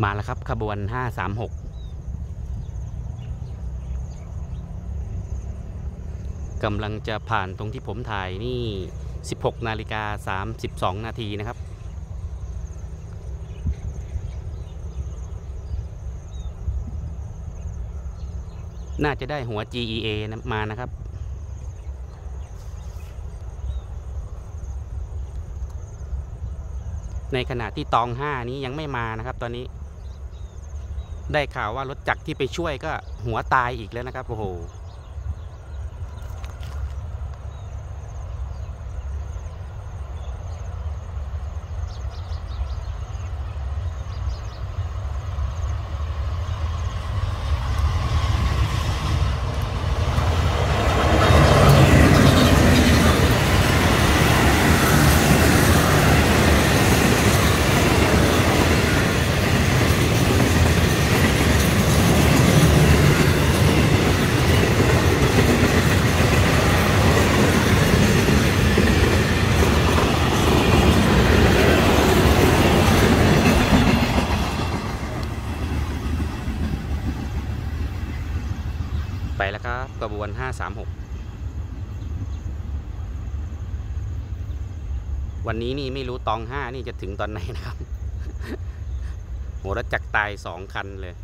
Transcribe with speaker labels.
Speaker 1: มาแล้วครับขบวน536กำลังจะผ่านตรงที่ผมถ่ายนี่16:32 นาทีนะครับน่าจะได้หัว GEA มานะครับในขณะที่ตอง5นี้ยังไม่มานะครับตอนนี้ได้ข่าวว่ารถจักรที่ไปช่วยก็หัวตายอีกแล้วนะครับโอ้โหไปแล้วครับขบวน536วันนี้นี่ไม่รู้ตอง5นี่จะถึงตอนไหนนะครับโหรถจักรตาย2 คันเลย